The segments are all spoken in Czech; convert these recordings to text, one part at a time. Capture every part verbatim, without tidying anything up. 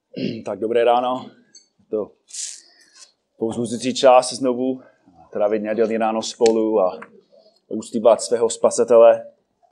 Tak dobré ráno. To povzbuzující čas znovu trávit nedělní ráno spolu a uctívat svého spasitele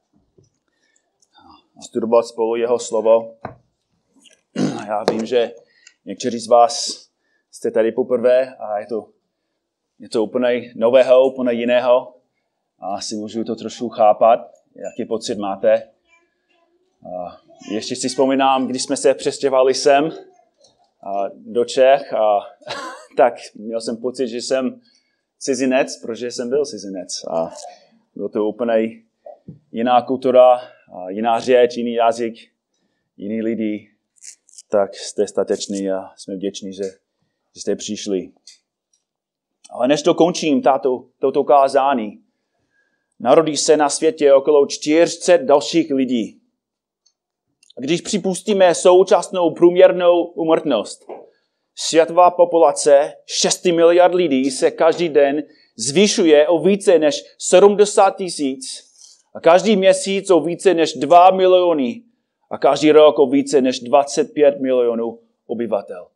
a studovat spolu jeho slovo. Já vím, že někteří z vás jste tady poprvé a je to, je to úplně nového, úplně jiného. A asi můžu to trošku chápat, jaký pocit máte. A ještě si vzpomínám, když jsme se přestěhovali sem a do Čech, a tak měl jsem pocit, že jsem cizinec, protože jsem byl cizinec. A bylo to úplně jiná kultura, a jiná řeč, jiný jazyk, jiný lidi. Tak jste stateční a jsme vděční, že, že jste přišli. Ale než to končím, tato, toto kázání, narodí se na světě okolo čtyři sta dalších lidí. A když připustíme současnou průměrnou úmrtnost, světová populace šest miliard lidí se každý den zvyšuje o více než sedmdesát tisíc a každý měsíc o více než dva miliony a každý rok o více než dvacet pět milionů obyvatel.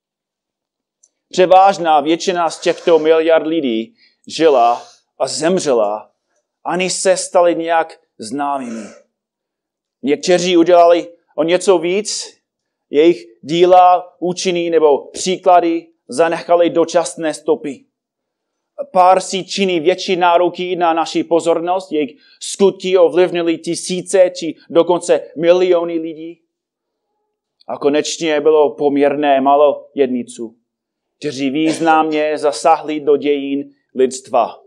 Převážná většina z těchto miliard lidí žila a zemřela, ani se stali nějak známými. Někteří udělali o něco víc, jejich díla, účiny nebo příklady zanechali dočasné stopy. Pár si činí větší nároky na naši pozornost, jejich skutky ovlivnili tisíce či dokonce miliony lidí. A konečně bylo poměrné málo jedniců, kteří významně zasahli do dějin lidstva.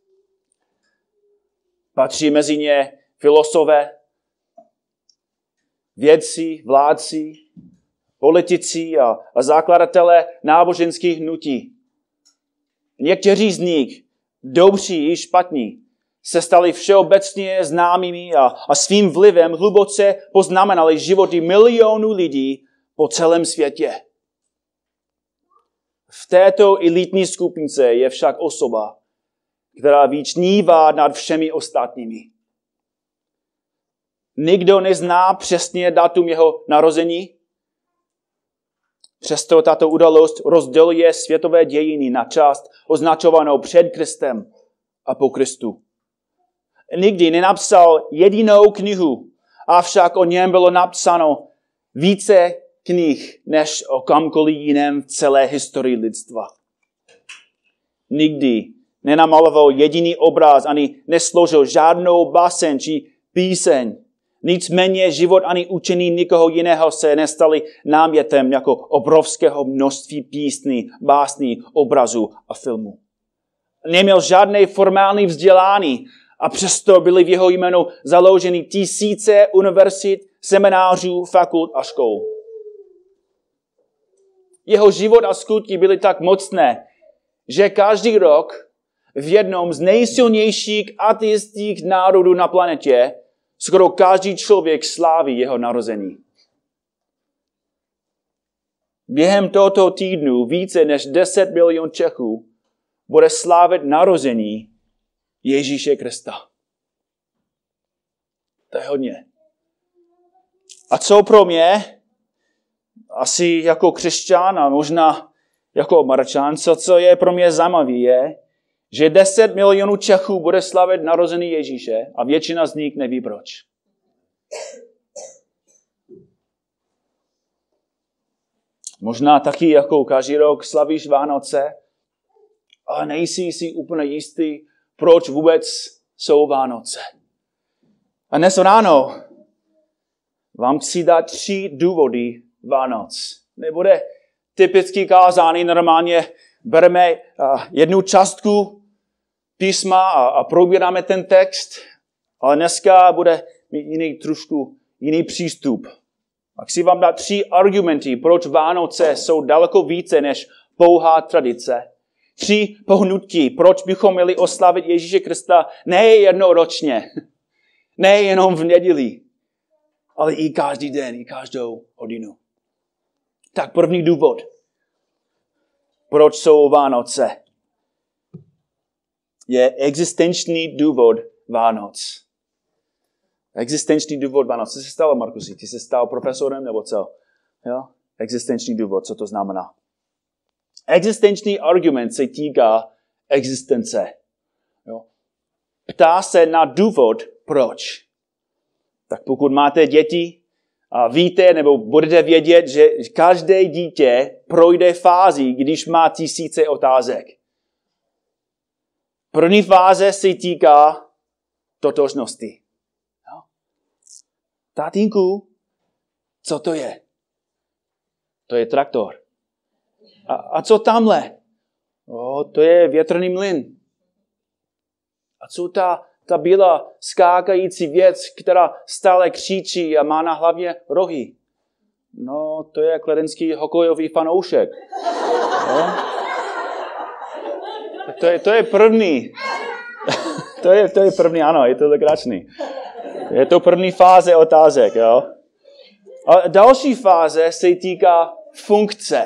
Patří mezi ně filosofové, vědci, vládci, politici a, a zakladatelé náboženských hnutí. Někteří z nich, dobří i špatní, se stali všeobecně známými a, a svým vlivem hluboce poznamenali životy milionů lidí po celém světě. V této elitní skupince je však osoba, která vyčnívá nad všemi ostatními. Nikdo nezná přesně datum jeho narození. Přesto tato událost rozděluje světové dějiny na část označovanou před Kristem a po Kristu. Nikdy nenapsal jedinou knihu, avšak o něm bylo napsáno více knih než o kamkoliv jiném v celé historii lidstva. Nikdy nenamaloval jediný obraz ani nesložil žádnou báseň či píseň. Nicméně život ani učení nikoho jiného se nestali námětem jako obrovského množství písní, básní, obrazů a filmů. Neměl žádné formální vzdělání a přesto byly v jeho jménu založeny tisíce univerzit, seminářů, fakult a škol. Jeho život a skutky byly tak mocné, že každý rok v jednom z nejsilnějších ateistických národů na planetě skoro každý člověk sláví jeho narození. Během tohoto týdnu více než deset milionů Čechů bude slávit narození Ježíše Krista. To je hodně. A co pro mě, asi jako křesťan a možná jako Američan, co je pro mě zajímavé je, že deset milionů Čechů bude slavit narození Ježíše a většina z nich neví proč. Možná taky jako každý rok slavíš Vánoce, ale nejsi si úplně jistý, proč vůbec jsou Vánoce. A dnes ráno vám chci dát tři důvody Vánoc. Nebude typický kázání, normálně bereme jednu částku písma a, a probíráme ten text, ale dneska bude mít jiný trošku jiný přístup. A chci vám dát tři argumenty, proč Vánoce jsou daleko více než pouhá tradice. Tři pohnutí, proč bychom měli oslavit Ježíše Krista ne jednou ročně, ne jenom v neděli, ale i každý den, i každou hodinu. Tak první důvod. Proč jsou Vánoce? Je existenční důvod Vánoc. Existenční důvod Vánoc. Co se stalo, Markusi? Ty jsi stal profesorem nebo co? Jo? Existenční důvod, co to znamená? Existenční argument se týká existence. Jo? Ptá se na důvod, proč. Tak pokud máte děti, a víte nebo budete vědět, že každé dítě projde fází, když má tisíce otázek. První fáze se týká totožnosti. Jo? Tatínku, co to je? To je traktor. A, a co tamhle? O, to je větrný mlyn. A co ta, ta bílá skákající věc, která stále křičí a má na hlavě rohy? No, to je kladenský hokejový fanoušek. Jo? To je, to je první. to, je, to je první, ano, je to legrační. Je to první fáze otázek, jo? A další fáze se týká funkce.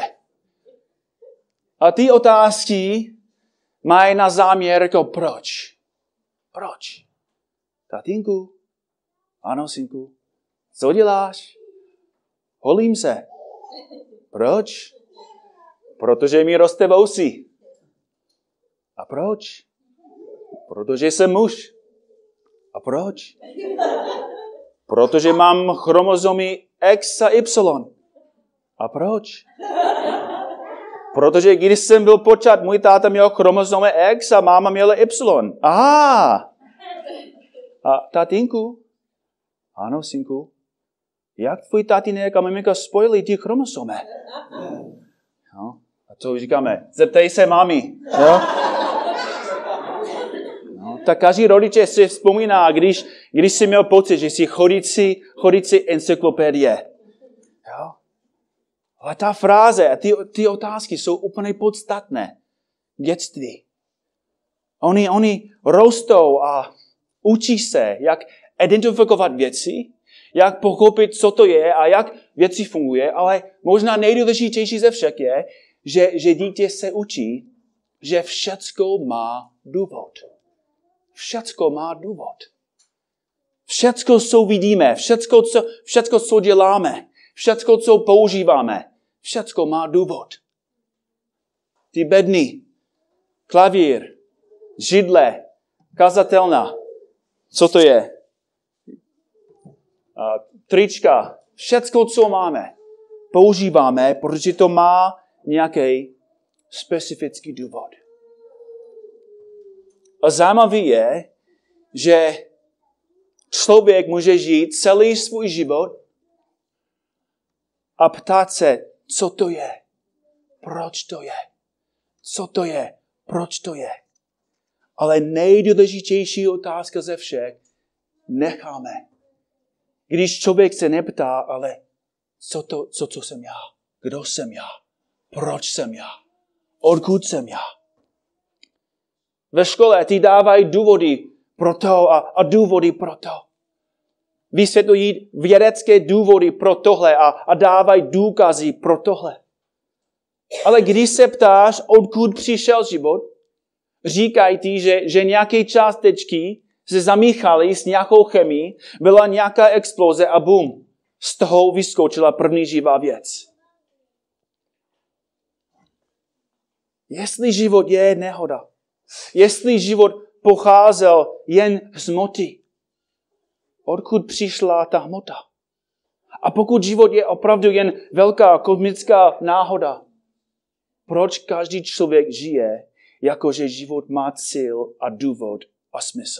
A ty otázky mají na záměr jako proč. Proč? Tatínku? Ano, synku. Co děláš? Holím se. Proč? Protože mi roste vousy. A proč? Protože jsem muž. A proč? Protože mám chromozomy X a Y. A proč? Protože když jsem byl počat, můj táta měl chromozomy X a máma měla Y. Aha! A tatínku? Ano, synku. Jak tvůj tatínek a maminka spojili ty chromozomy? No, a co říkáme? Zeptej se mámy. Jo? No, tak každý rodiče si vzpomíná, když, když jsi měl pocit, že jsi chodící, chodící encyklopedie. Jo? Ale ta fráze a ty, ty otázky jsou úplně podstatné v dětství. Oni, oni rostou a učí se, jak identifikovat věci, jak pochopit, co to je a jak věci funguje, ale možná nejdůležitější ze všech je, že, že dítě se učí, že všecko má důvod. Všecko má důvod. Všecko, co vidíme, všecko, co, všecko, co děláme, všecko, co používáme, všecko má důvod. Ty bedny, klavír, židle, kazatelna, co to je? A trička, všecko, co máme, používáme, protože to má nějaký specifický důvod. A zajímavé je, že člověk může žít celý svůj život a ptát se, co to je, proč to je, co to je, proč to je. Ale nejdůležitější otázka ze všech necháme. Když člověk se neptá, ale co to, co, co jsem já, kdo jsem já, proč jsem já, odkud jsem já. Ve škole ti dávají důvody pro to a, a důvody pro to. Vysvětlují vědecké důvody pro tohle a, a dávají důkazy pro tohle. Ale když se ptáš, odkud přišel život, říkají ti, že, že nějaké částečky se zamíchaly s nějakou chemií, byla nějaká exploze a bum, z toho vyskočila první živá věc. Jestli život je nehoda, jestli život pocházel jen z hmoty, odkud přišla ta hmota? A pokud život je opravdu jen velká kosmická náhoda, proč každý člověk žije, jakože život má cíl a důvod a smysl?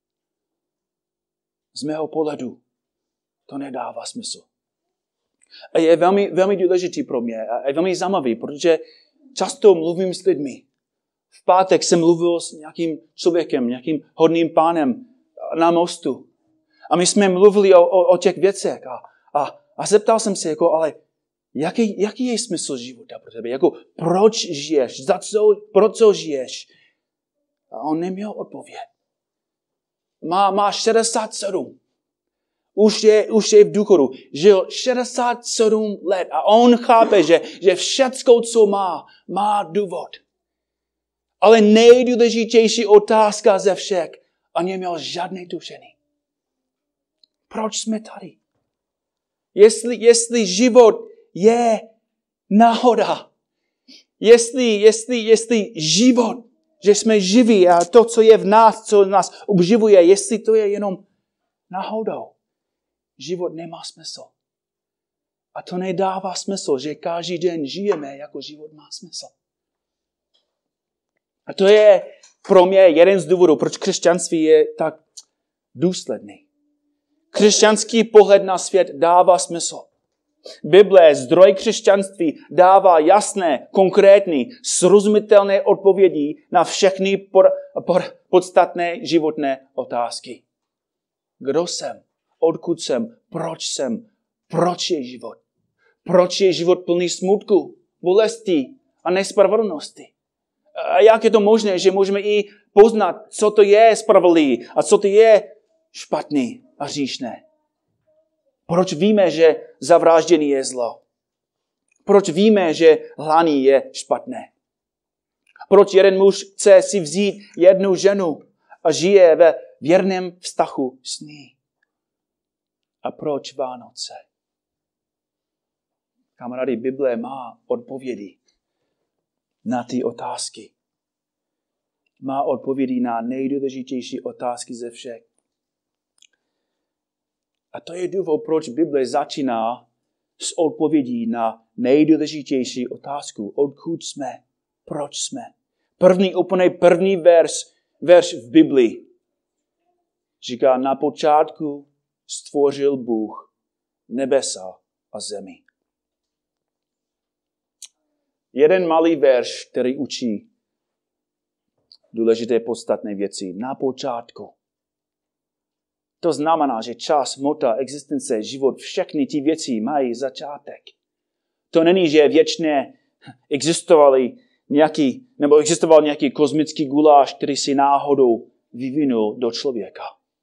Z mého pohledu to nedává smysl. A je velmi, velmi důležitý pro mě a je velmi zajímavý, protože často mluvím s lidmi. V pátek jsem mluvil s nějakým člověkem, nějakým hodným pánem na mostu. A my jsme mluvili o, o, o těch věcech. A, a, a zeptal jsem se, jako, ale jaký, jaký je smysl života pro tebe? Jako, proč žiješ? Za co, pro co žiješ? A on neměl odpověď. Má, má šedesát sedm. Už je, už je v důchodu. Žil šedesát sedm let a on chápe, že, že všecko, co má, má důvod. Ale nejdůležitější otázka ze všech a neměl žádné tušení. Proč jsme tady? Jestli, jestli život je náhoda. Jestli, jestli, jestli život, že jsme živí a to, co je v nás, co nás obživuje, jestli to je jenom náhodou. Život nemá smysl. A to nedává smysl, že každý den žijeme, jako život má smysl. A to je pro mě jeden z důvodů, proč křesťanství je tak důsledný. Křesťanský pohled na svět dává smysl. Bible, zdroj křesťanství, dává jasné, konkrétní, srozumitelné odpovědi na všechny por, por, podstatné životné otázky. Kdo jsem? Odkud jsem? Proč jsem? Proč je život? Proč je život plný smutku, bolesti a nespravedlnosti? A jak je to možné, že můžeme i poznat, co to je spravedlivý a co to je špatný a hříšné? Proč víme, že zavraždění je zlo? Proč víme, že hlaní je špatné? Proč jeden muž chce si vzít jednu ženu a žije ve věrném vztahu s ní? A proč Vánoce? Kamarádi, Bible má odpovědi na ty otázky. Má odpovědi na nejdůležitější otázky ze všech. A to je důvod, proč Bible začíná s odpovědí na nejdůležitější otázku. Odkud jsme? Proč jsme? První, úplně první verš, verš v Biblii říká, na počátku stvořil Bůh nebesa a zemi. Jeden malý verš, který učí důležité podstatné věci. Na počátku. To znamená, že čas, hmota, existence, život, všechny ty věci mají začátek. To není, že věčně existovali nějaký, nebo existoval nějaký kosmický guláš, který si náhodou vyvinul do člověka.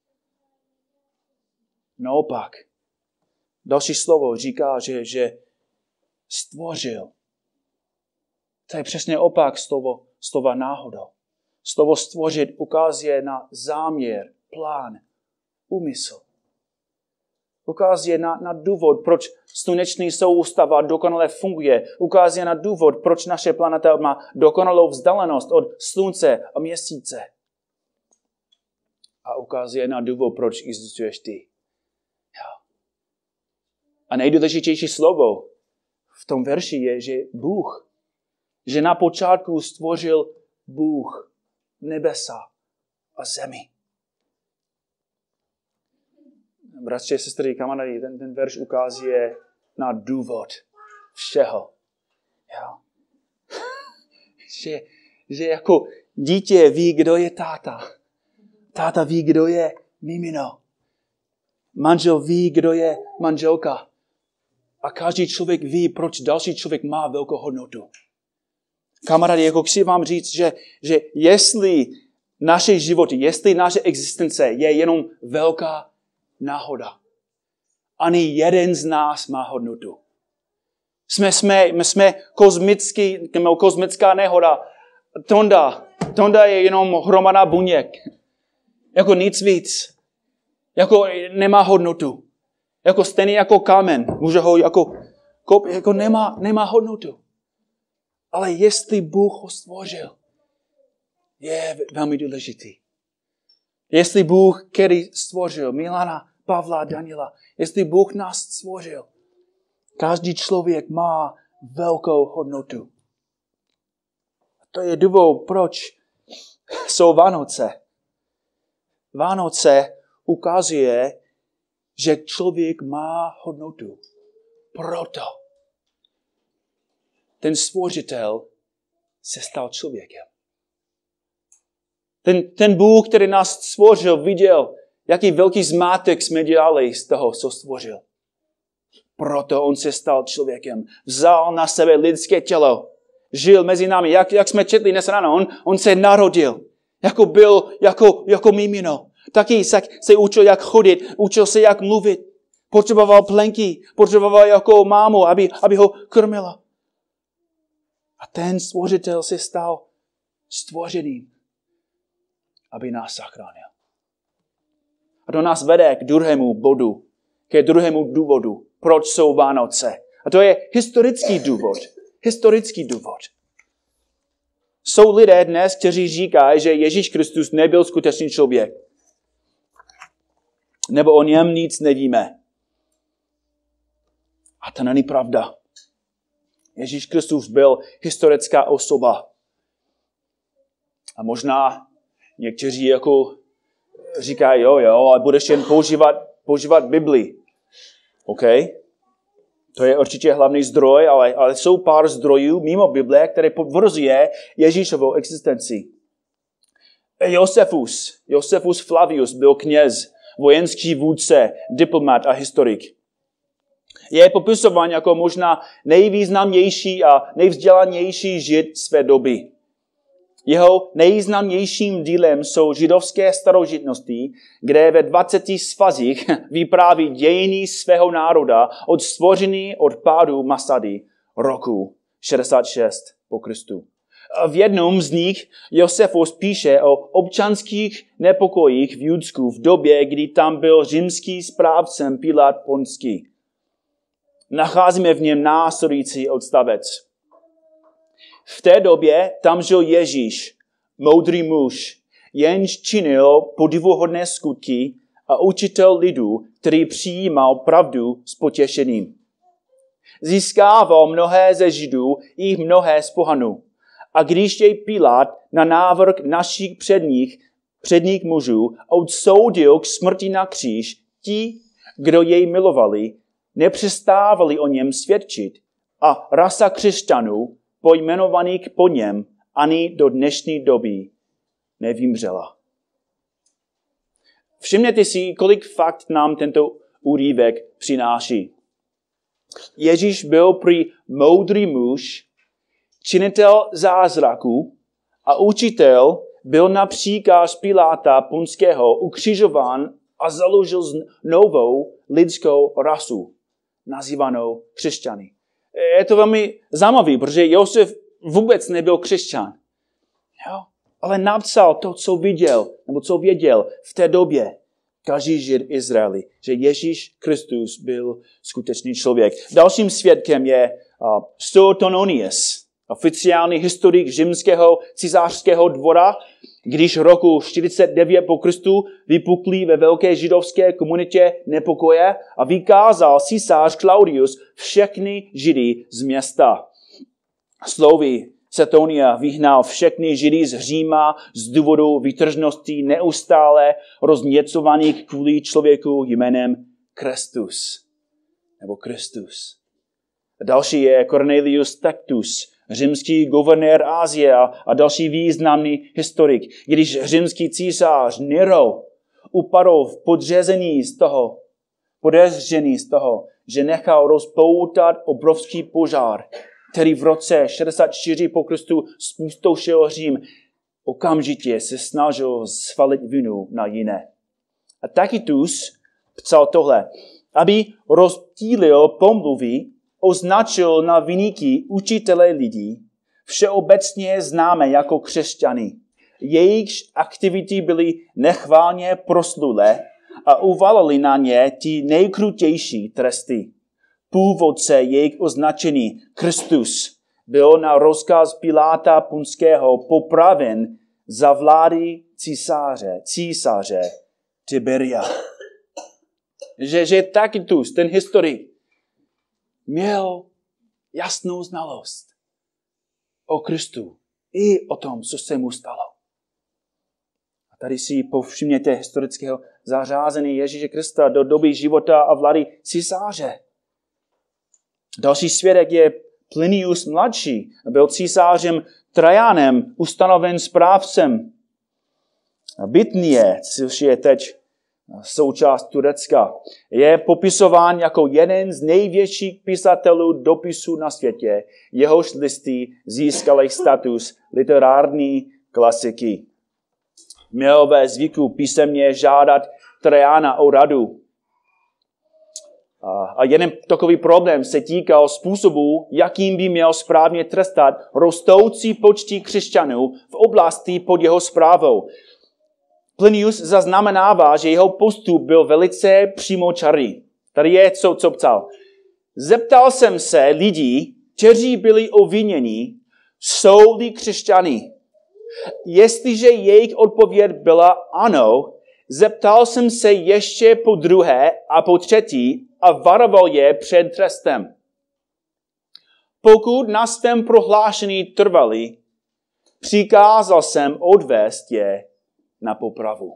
Naopak, další slovo říká, že, že stvořil. To je přesně opak slovo, slova náhodou. Slovo stvořit ukazuje na záměr, plán, úmysl. Ukazuje na, na důvod, proč sluneční soustava dokonale funguje. Ukazuje na důvod, proč naše planeta má dokonalou vzdálenost od slunce a měsíce. A ukazuje na důvod, proč existuješ ty. A nejdůležitější slovo v tom verši je, že Bůh, že na počátku stvořil Bůh nebesa a zemi. Bratři, sestry, kamarádi, ten, ten verš ukazuje na důvod všeho. Jo. že, že jako dítě ví, kdo je táta. Táta ví, kdo je mimino. Manžel ví, kdo je manželka. A každý člověk ví, proč další člověk má velkou hodnotu. Kamarádi, jako chci vám říct, že, že jestli naše životy, jestli naše existence je jenom velká náhoda, ani jeden z nás má hodnotu. Jsme, jsme, my jsme kozmický, kozmická nehoda. Tonda, tonda je jenom hromada buněk. Jako nic víc. Jako nemá hodnotu. Jako stejný jako kámen. Může ho jako, jako nemá, nemá hodnotu. Ale jestli Bůh ho stvořil, je velmi důležitý. Jestli Bůh, který stvořil Milana, Pavla, Daniela, jestli Bůh nás stvořil, každý člověk má velkou hodnotu. A to je důvod, proč jsou Vánoce. Vánoce ukazuje, že člověk má hodnotu. Proto ten stvořitel se stal člověkem. Ten, ten Bůh, který nás stvořil, viděl, jaký velký zmátek jsme dělali z toho, co stvořil. Proto on se stal člověkem. Vzal na sebe lidské tělo. Žil mezi námi. Jak, jak jsme četli dnes ráno, on, on se narodil. Jako byl, jako, jako mimino. Taky se, se učil, jak chodit. Učil se, jak mluvit. Potřeboval plenky. Potřeboval jako mámu, aby, aby ho krmila. A ten stvořitel se stal stvořeným, aby nás zachránil. A to nás vede k druhému bodu, ke druhému důvodu, proč jsou Vánoce. A to je historický důvod. historický důvod. Jsou lidé dnes, kteří říkají, že Ježíš Kristus nebyl skutečný člověk. Nebo o něm nic nevíme. A to není pravda. Ježíš Kristus byl historická osoba. A možná někteří jako říkají, jo, jo, ale budeš jen používat, používat Bibli. OK? To je určitě hlavní zdroj, ale, ale jsou pár zdrojů mimo Bible, které potvrzuje Ježíšovou existenci. Josefus, Josefus Flavius byl kněz, vojenský vůdce, diplomat a historik. Je popisován jako možná nejvýznamnější a nejvzdělanější žid své doby. Jeho nejznámějším dílem jsou židovské starožitnosti, kde ve dvaceti svazích vypráví dějiny svého národa od stvoření od pádu Masady roku šedesát šest po Kristu. V jednom z nich Josefus píše o občanských nepokojích v Judsku v době, kdy tam byl římský správcem Pilát Ponský. Nacházíme v něm následující odstavec. V té době tam žil Ježíš, moudrý muž, jenž činil podivuhodné skutky a učitel lidu, který přijímal pravdu s potěšením. Získával mnohé ze Židů i mnohé z pohanů. A když jej Pilát na návrh našich předních, předních mužů odsoudil k smrti na kříž, ti, kdo jej milovali, nepřestávali o něm svědčit a rasa křesťanů, pojmenovaných po něm, ani do dnešní doby nevymřela. Všimněte si, kolik fakt nám tento úryvek přináší. Ježíš byl prý moudrý muž, činitel zázraků a učitel byl na příkaz Piláta Ponského ukřižován a založil novou lidskou rasu, nazývanou křesťany. Je to velmi zajímavé, protože Josef vůbec nebyl křesťan. Jo? Ale napsal to, co viděl, nebo co věděl v té době každý žid Izraeli, že Ježíš Kristus byl skutečný člověk. Dalším svědkem je uh, Suetonius, oficiální historik římského cisářského dvora, když roku čtyřicet devět po Kristu vypukly ve velké židovské komunitě nepokoje a vykázal císař Claudius všechny židy z města. Slovy Suetonia vyhnal všechny židy z Říma z důvodu vytržnosti neustále rozněcovaných kvůli člověku jménem Kristus. Nebo Kristus. Další je Cornelius Tacitus, římský guvernér Asie a další významný historik. Když římský císař Nero upadl v podřezení z toho, podezření z toho, že nechal rozpoutat obrovský požár, který v roce šedesát čtyři po Kristu způsobil Řím, okamžitě se snažil svalit vinu na jiné. A Tacitus psal tohle, aby rozptýlil pomluvy, označil na viníky učitele lidí, všeobecně známé jako křesťany. Jejichž aktivity byly nechválně proslulé a uvalili na ně ty nejkrutější tresty. Původce jejich označení Kristus byl na rozkaz Piláta Ponského popraven za vlády císaře, císaře Tiberia. Že, že Tacitus, ten historik, měl jasnou znalost o Kristu i o tom, co se mu stalo. A tady si povšimněte historického zařázení Ježíše Krista do doby života a vlády císaře. Další svědek je Plinius mladší. Byl císařem Trajanem, ustanoven správcem Bitnie, což je teď součást Turecka. Je popisován jako jeden z největších pisatelů dopisů na světě. Jehož listy získaly status literární klasiky. Měl ve zvyku písemně žádat Trajana o radu. A jeden takový problém se týkal způsobu, jakým by měl správně trestat rostoucí počty křesťanů v oblasti pod jeho správou. Plinius zaznamenává, že jeho postup byl velice přímočarý. Tady je, co, co psal. Zeptal jsem se lidí, kteří byli obviněni, jsou-li křesťany. Jestliže jejich odpověď byla ano, zeptal jsem se ještě po druhé a po třetí a varoval je před trestem. Pokud na svém prohlášení trvali, přikázal jsem odvést je na popravu.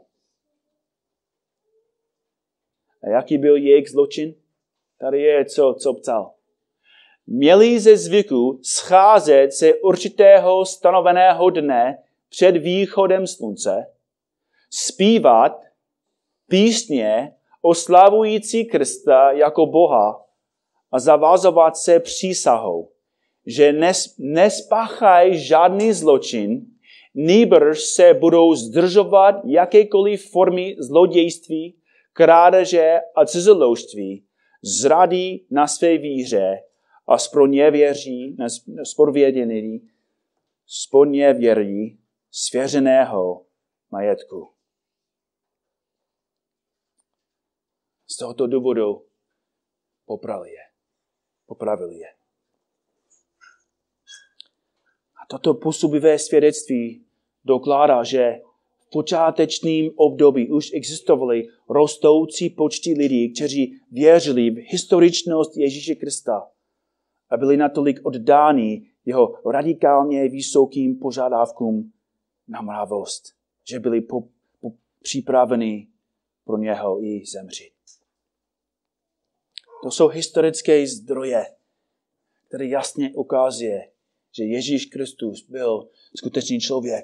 A jaký byl jejich zločin? Tady je, co, co psal. Měli ze zvyku scházet se určitého stanoveného dne před východem slunce, zpívat písně oslavující Krista jako Boha a zavazovat se přísahou, že nes, nespáchají žádný zločin, nýbrž se budou zdržovat jakékoliv formy zlodějství, krádeže a cizoložství, zradí na své víře a zproněvěří, zprovědění, zproněvěří svěřeného majetku. Z tohoto důvodu popravili je. Popravili je. A toto působivé svědectví dokládá, že v počátečním období už existovaly rostoucí počty lidí, kteří věřili v historičnost Ježíše Krista a byli natolik oddáni jeho radikálně vysokým požadavkům na mravost, že byli po, po, připraveni pro něho i zemřít. To jsou historické zdroje, které jasně ukazuje, že Ježíš Kristus byl skutečný člověk.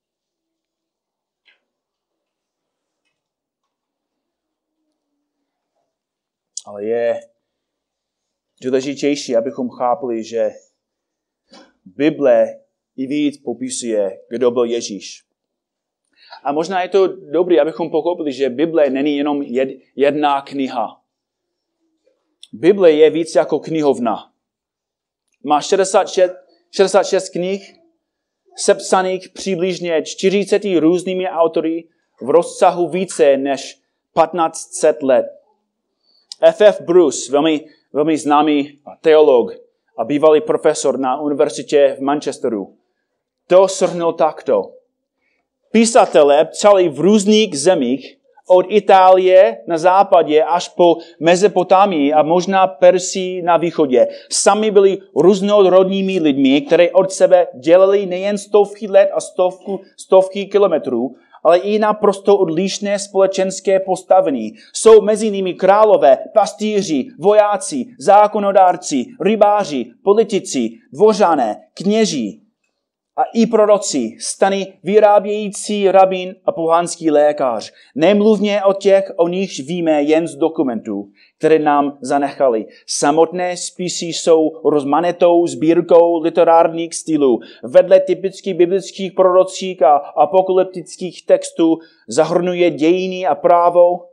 Ale je důležitější, abychom chápali, že Bible i víc popisuje, kdo byl Ježíš. A možná je to dobré, abychom pochopili, že Bible není jenom jedna kniha. Bible je víc jako knihovna. Má šedesát šest, šedesát šest knih, sepsaných přibližně čtyřiceti různými autory v rozsahu více než patnáct set let. F F Bruce, velmi, velmi známý teolog a bývalý profesor na univerzitě v Manchesteru, to shrnul takto. Písatelé psali v různých zemích, od Itálie na západě až po Mezopotámii a možná Persii na východě. Sami byli různorodnými lidmi, které od sebe dělali nejen stovky let a stovku, stovky kilometrů, ale i naprosto odlišné společenské postavení. Jsou mezi nimi králové, pastýři, vojáci, zákonodárci, rybáři, politici, dvořané, kněží a i proroci, stany vyrábějící rabín a pohanský lékař. Nemluvně o těch, o nichž víme jen z dokumentů, které nám zanechali. Samotné spisy jsou rozmanitou sbírkou literárních stylů. Vedle typických biblických prorockých a apokalyptických textů zahrnuje dějiny a právo,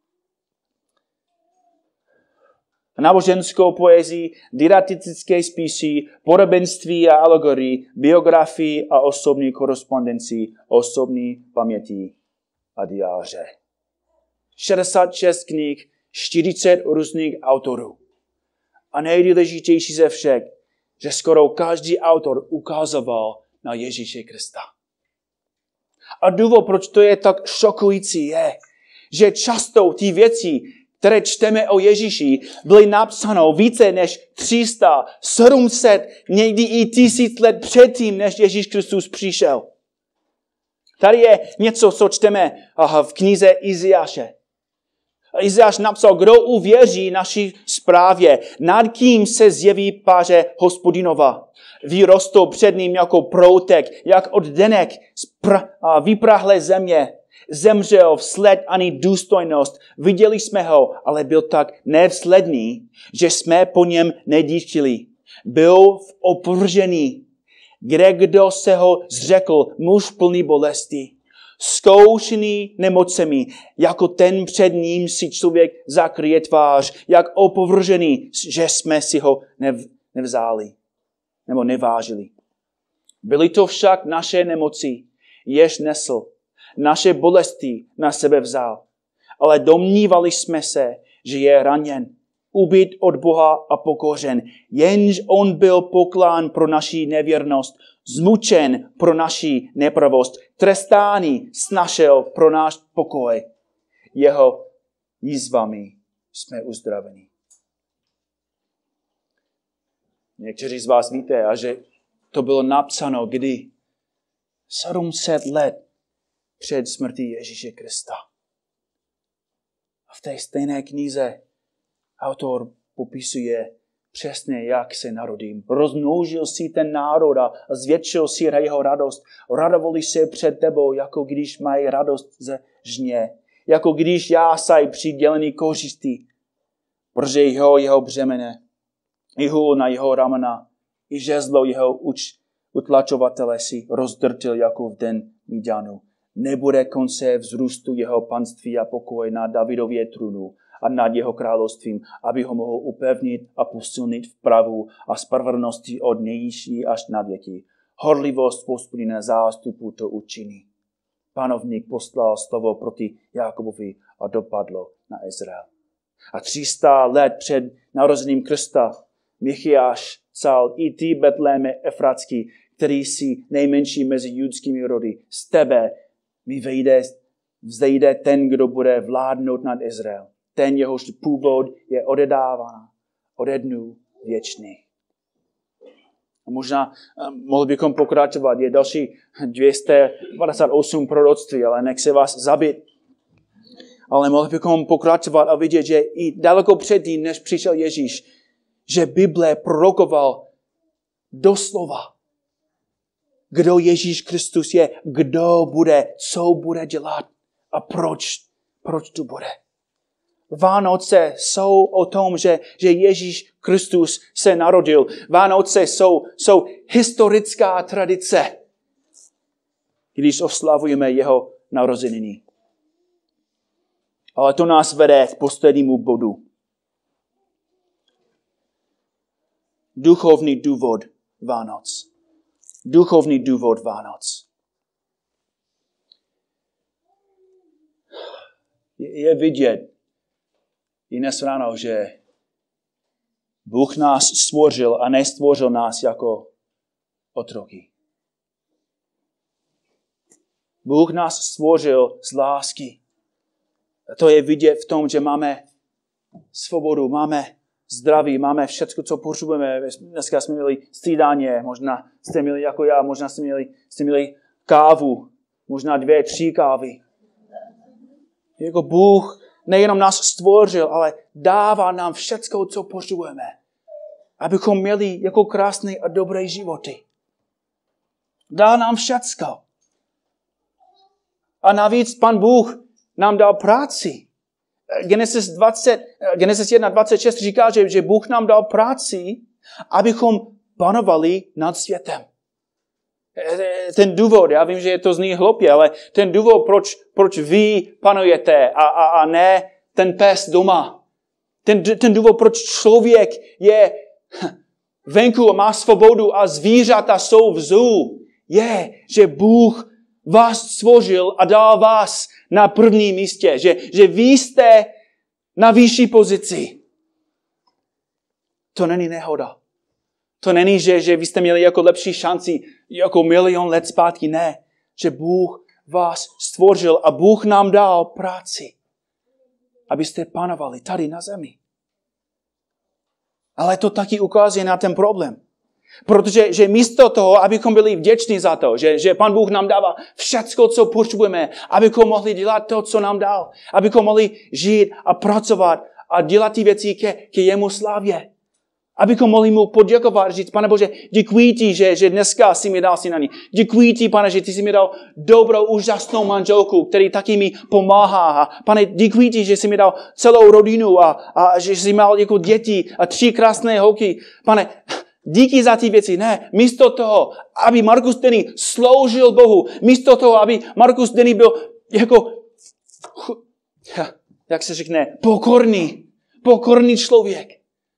náboženskou poezii, didaktické spisy, podobenství a alegorii, biografii a osobní korespondenci, osobní paměti a diáře. šedesát šest knih, čtyřicet různých autorů. A nejdůležitější ze všech, že skoro každý autor ukazoval na Ježíše Krista. A důvod, proč to je tak šokující, je, že často ty věci, které čteme o Ježíši, byly napsáno více než tři sta, sedm set, někdy i tisíc let předtím, než Ježíš Kristus přišel. Tady je něco, co čteme v knize Izajáše. Izajáš napsal, kdo uvěří naší zprávě, nad kým se zjeví páře Hospodinova. Vyrostou před ním jako proutek, jak oddenek z pr- vyprahlé země. Zemřel vsled ani důstojnost. Viděli jsme ho, ale byl tak nevsledný, že jsme po něm nedýchli. Byl opržený, kde kdo se ho zřekl, muž plný bolesti. Zkoušený nemocemi, jako ten před ním si člověk zakryje tvář, jak opovržený, že jsme si ho nev, nevzali, nebo nevážili. Byly to však naše nemoci, jež nesl, naše bolesti na sebe vzal. Ale domnívali jsme se, že je raněn, ubit od Boha a pokořen. Jenž on byl poklán pro naši nevěrnost, zmučen pro naši nepravost, trestány snašel pro náš pokoj. Jeho jízvami jsme uzdraveni. Někteří z vás víte, a že to bylo napsáno kdy? sedm set let před smrtí Ježíše Krista. A v té stejné knize autor popisuje přesně, jak se narodím. Rozmnožil si ten národ a zvětšil si jeho radost. Radovali se před tebou, jako když mají radost ze žně. Jako když jásaj při dělení kořistí. Protože jeho, jeho břemene, i hůl na jeho ramena, i žezlo jeho uč, utlačovatele si rozdrtil jako v den Midianu. Nebude konce vzrůstu jeho panství a pokoj na Davidově trůnu a nad jeho královstvím, aby ho mohl upevnit a posilnit v pravu a spravedlnosti od nejvyšší až na věky. Horlivost Hospodina zástupu to učiní. Panovník poslal slovo proti Jakobovi a dopadlo na Izrael. A tři sta let před narozením Krista Michiáš psal: I ty, Betléme Efratský, který jsi nejmenší mezi judskými rody, z tebe mi vejde, vzejde ten, kdo bude vládnout nad Izrael. Ten, jehož původ je odedáván, ode dnů věčných. A možná mohli bychom pokračovat. Je další dvě stě padesát osm proroctví, ale nech se vás zabít. Ale mohli bychom pokračovat a vidět, že i daleko předtím, než přišel Ježíš, že Bible prorokoval doslova, kdo Ježíš Kristus je, kdo bude, co bude dělat a proč, proč tu bude. Vánoce jsou o tom, že, že Ježíš Kristus se narodil. Vánoce jsou, jsou historická tradice, když oslavujeme jeho narozeniny. Ale to nás vede k poslednímu bodu. Duchovní důvod Vánoc. Duchovní důvod Vánoc. Je, je vidět i dnes ráno, že Bůh nás stvořil a nestvořil nás jako otroky. Bůh nás stvořil z lásky. A to je vidět v tom, že máme svobodu, máme zdraví, máme všechno, co potřebujeme. Dneska jsme měli střídání, možná jste měli jako já, možná jste měli, jste měli kávu, možná dvě, tři kávy. Jako Bůh nejenom nás stvořil, ale dává nám všechno, co potřebujeme, abychom měli jako krásné a dobré životy. Dá nám všechno. A navíc Pan Bůh nám dal práci. Genesis, dvacet, Genesis jedna dvacet šest říká, že, že Bůh nám dal práci, abychom panovali nad světem. Ten důvod, já vím, že to zní hloupě, ale ten důvod, proč, proč vy panujete a, a, a ne ten pes doma. Ten, ten důvod, proč člověk je venku a má svobodu a zvířata jsou vzů, je, že Bůh vás stvořil a dal vás na první místě. Že, že vy jste na vyšší pozici. To není nehoda. To není, že, že vy jste měli jako lepší šanci jako milion let zpátky. Ne. Že Bůh vás stvořil a Bůh nám dal práci, abyste panovali tady na zemi. Ale to taky ukazuje na ten problém. Protože že místo toho, abychom byli vděční za to, že, že Pan Bůh nám dává všecko, co potřebujeme, abychom mohli dělat to, co nám dal. Abychom mohli žít a pracovat a dělat ty věci ke, ke jemu slávě. Abychom mohli mu poděkovat, říct: Pane Bože, děkuji ti, že, že dneska jsi mi dal syna. Děkuji ti, Pane, že ty jsi mi dal dobrou, úžasnou manželku, který taky mi pomáhá. A Pane, děkuji ti, že jsi mi dal celou rodinu a, a že jsi měl jako děti a tři krásné holky. Pane, díky za ty věci. Ne, místo toho, aby Markus Denny sloužil Bohu, místo toho, aby Markus Denny byl jako, jak se řekne, pokorný, pokorný člověk.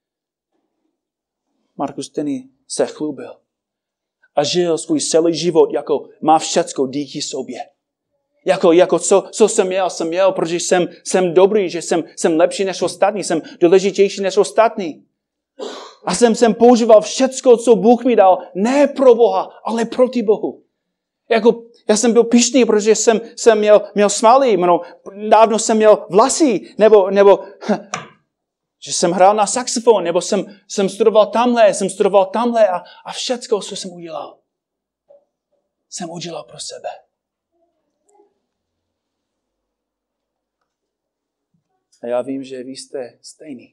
Markus Denny se chlubil a žil svůj celý život, jako má všecko díky sobě. Jako, jako co, co jsem měl, jsem měl, protože jsem, jsem dobrý, že jsem, jsem lepší než ostatní, jsem důležitější než ostatní. A jsem, jsem používal všecko, co Bůh mi dal, ne pro Boha, ale proti Bohu. Jako, já jsem byl pyšný, protože jsem, jsem měl, měl smaly, no, dávno jsem měl vlasy, nebo, nebo že jsem hrál na saxofon, nebo jsem, jsem studoval tamhle, jsem studoval tamhle a, a všecko, co jsem udělal, jsem udělal pro sebe. A já vím, že vy jste stejný.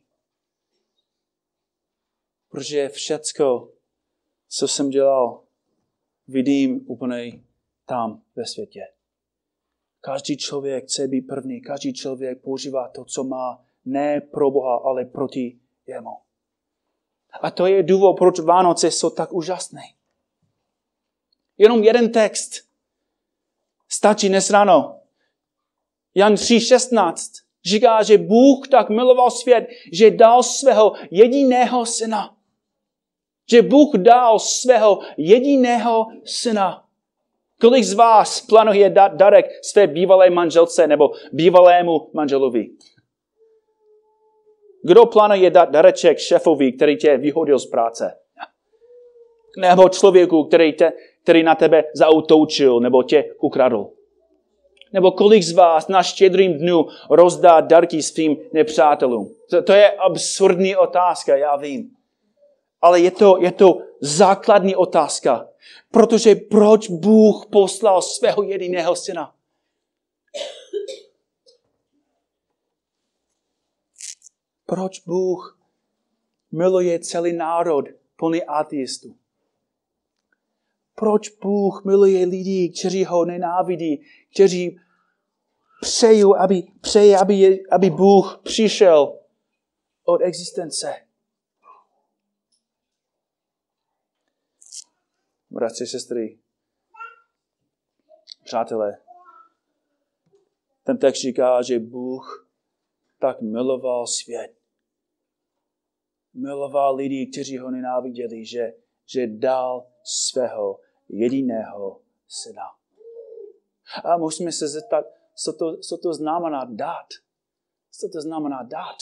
Protože všecko, co jsem dělal, vidím úplně tam ve světě. Každý člověk chce být první, každý člověk používá to, co má, ne pro Boha, ale proti jemu. A to je důvod, proč Vánoce jsou tak úžasné. Jenom jeden text. Stačí dnes ráno. Jan tři šestnáct říká, že Bůh tak miloval svět, že dal svého jediného syna. Že Bůh dal svého jediného syna. Kolik z vás plánuje dát darek své bývalé manželce nebo bývalému manželovi? Kdo plánuje dát dareček šéfovi, který tě vyhodil z práce? Nebo člověku, který, te, který na tebe zaútočil nebo tě ukradl? Nebo kolik z vás na štědrým dnu rozdá darky svým nepřátelům? To, to je absurdní otázka, já vím. Ale je to, je to základní otázka. Protože proč Bůh poslal svého jediného syna? Proč Bůh miluje celý národ plný ateistů? Proč Bůh miluje lidi, kteří ho nenávidí, kteří přejí, aby, přejí, aby, aby Bůh přišel od existence? Bratři, sestry, přátelé, ten text říká, že Bůh tak miloval svět. Miloval lidi, kteří ho nenáviděli, že, že dal svého jediného syna. A musíme se zeptat, co to, co to znamená dát. Co to znamená dát?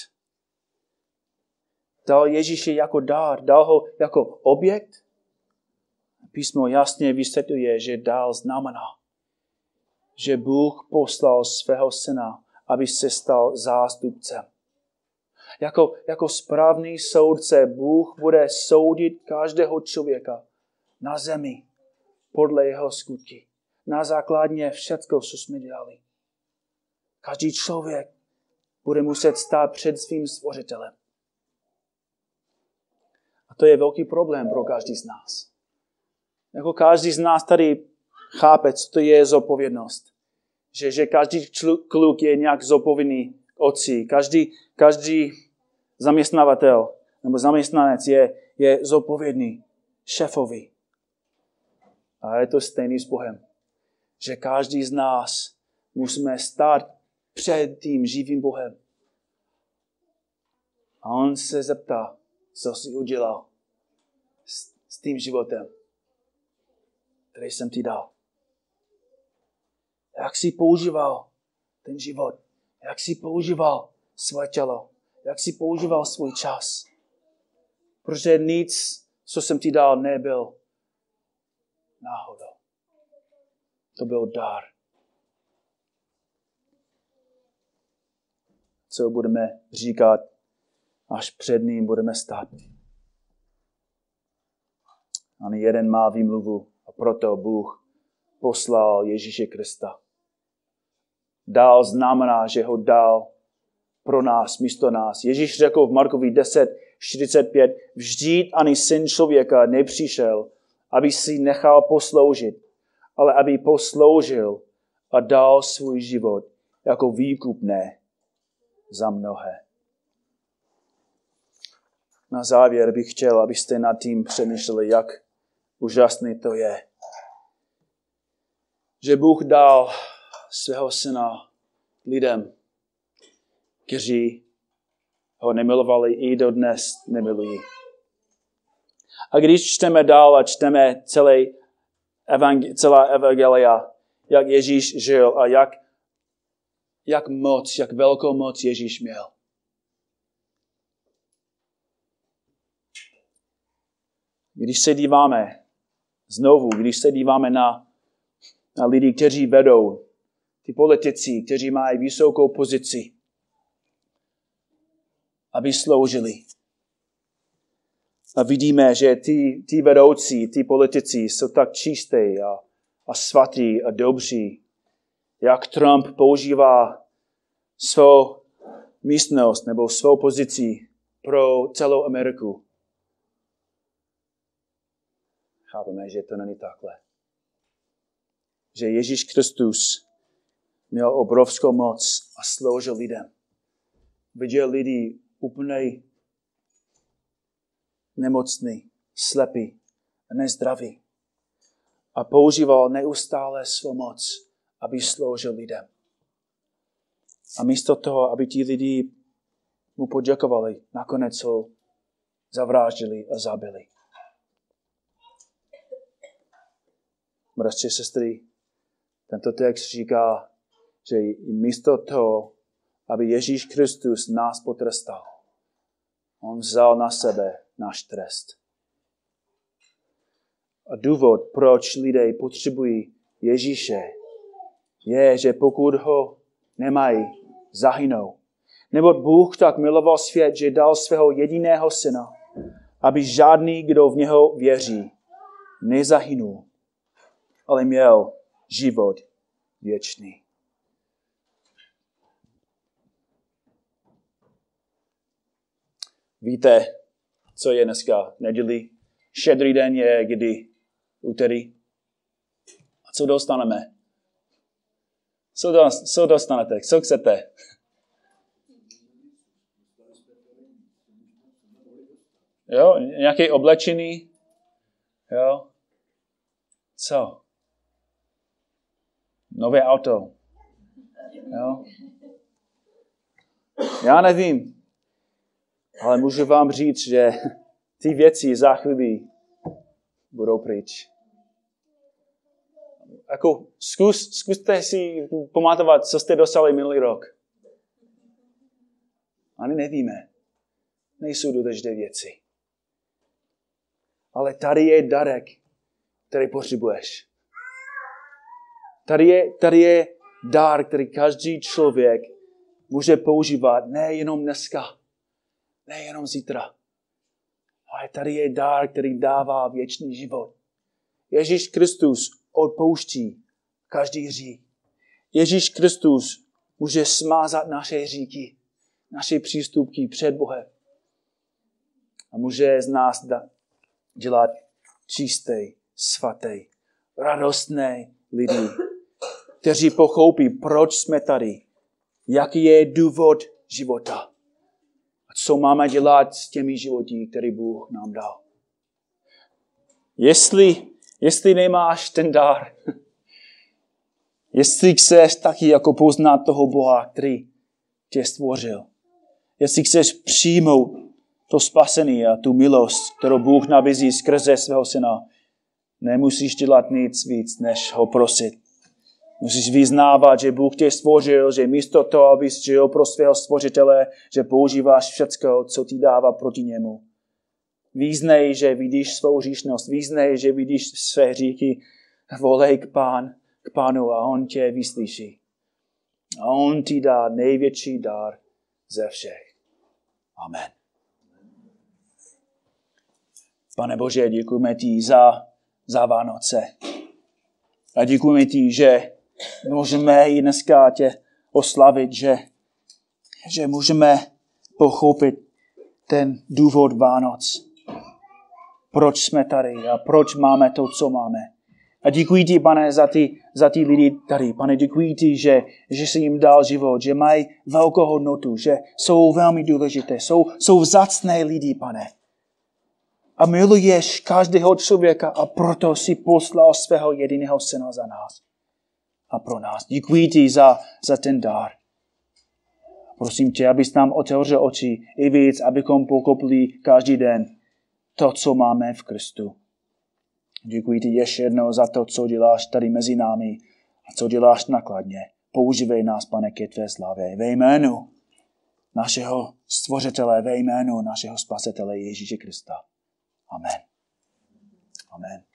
Dal Ježíše jako dár, dal ho jako objekt. Písmo jasně vysvětluje, že dál znamená, že Bůh poslal svého syna, aby se stal zástupcem. Jako, jako správný soudce Bůh bude soudit každého člověka na zemi podle jeho skutky. Na základě všecko, co jsme dělali. Každý člověk bude muset stát před svým stvořitelem. A to je velký problém pro každý z nás. Jako každý z nás tady chápe, co to je zodpovědnost. Že, že každý kluk je nějak zodpovědný k otci. Každý, každý zaměstnavatel nebo zaměstnanec je, je zodpovědný šéfovi. A je to stejný s Bohem. Že každý z nás musíme stát před tím živým Bohem. A on se zeptá, co jsi udělal s, s tím životem, který jsem ti dal. Jak jsi používal ten život? Jak jsi používal své tělo? Jak jsi používal svůj čas? Protože nic, co jsem ti dal, nebyl náhodou. To byl dar. Co budeme říkat, až před ním budeme stát. Ani jeden má výmluvu a proto Bůh poslal Ježíše Krista. Dal znamená, že ho dal pro nás, místo nás. Ježíš řekl v Markovi deset čtyřicet pět, vždyť ani syn člověka nepřišel, aby si nechal posloužit, ale aby posloužil a dal svůj život jako výkupné za mnohé. Na závěr bych chtěl, abyste nad tím přemýšleli, jak úžasný to je. Že Bůh dal svého syna lidem, kteří ho nemilovali i dodnes nemilují. A když čteme dál a čteme celé evangel- celá evangelia, jak Ježíš žil a jak, jak moc, jak velkou moc Ježíš měl. Když se díváme znovu, když se díváme na, na lidi, kteří vedou, ty politici, kteří mají vysokou pozici, aby sloužili. A vidíme, že ty, ty vedoucí, ty politici jsou tak čisté a, a svatí a dobří, jak Trump používá svou místnost nebo svou pozici pro celou Ameriku. Chápeme, že to není takhle. Že Ježíš Kristus měl obrovskou moc a sloužil lidem. Viděl lidi úplně nemocný, slepý a nezdravý. A používal neustále svou moc, aby sloužil lidem. A místo toho, aby ti lidi mu poděkovali, nakonec ho zavraždili a zabili. Bratři, sestry, tento text říká, že místo toho, aby Ježíš Kristus nás potrestal, on vzal na sebe náš trest. A důvod, proč lidé potřebují Ježíše, je, že pokud ho nemají, zahynou. Neboť Bůh tak miloval svět, že dal svého jediného syna, aby žádný, kdo v něho věří, nezahynul, ale měl život věčný. Víte, co je dneska neděli? Štědrý den je kdy? Úterý. A co dostaneme? Co, do, co dostanete? Co chcete? Jo, nějaké oblečení? Jo. Co? Nové auto. Jo. Já nevím. Ale můžu vám říct, že ty věci za chvíli budou pryč. Jako, zkus, zkuste si pamatovat, co jste dostali minulý rok. Ani nevíme. Nejsou důležité věci. Ale tady je darek, který potřebuješ. Tady je, tady je dar, který každý člověk může používat nejenom dneska, nejenom zítra. Ale tady je dar, který dává věčný život. Ježíš Kristus odpouští každý hřích. Ježíš Kristus může smázat naše hříchy, naše přístupky před Bohem. A může z nás dělat čisté, svaté, radostné lidi, kteří pochopí, proč jsme tady, jaký je důvod života a co máme dělat s těmi životy, které Bůh nám dal. Jestli, jestli nemáš ten dar, jestli chceš taky jako poznat toho Boha, který tě stvořil, jestli chceš přijmout to spasení a tu milost, kterou Bůh nabízí skrze svého syna, nemusíš dělat nic víc, než ho prosit. Musíš vyznávat, že Bůh tě stvořil, že místo toho, abys žil pro svého stvořitele, že používáš všecko, co ti dává proti němu. Význej, že vidíš svou hříšnost, význej, že vidíš své hříchy, volej k, pán, k Pánu a on tě vyslyší. A on ti dá největší dar ze všech. Amen. Pane Bože, děkujeme ti za, za Vánoce. A děkujeme ti, že můžeme i dneska tě oslavit, že, že můžeme pochopit ten důvod Vánoc. Proč jsme tady a proč máme to, co máme. A děkuji ti, pane, za ty, za ty lidi tady. Pane, děkuji ti, že, že jsi jim dal život, že mají velkou hodnotu, že jsou velmi důležité, jsou, jsou vzácné lidi, pane. A miluješ každého člověka a proto si poslal svého jediného syna za nás a pro nás. Děkuji ti za, za ten dar. Prosím tě, abys nám otevřel oči i víc, abychom pochopili každý den to, co máme v Kristu. Děkuji ti ještě jednou za to, co děláš tady mezi námi A co děláš nakladně? Používej nás, Pane, ke tvé slávě. Ve jménu našeho stvořitele, ve jménu našeho spasitele Ježíše Krista. Amen. Amen.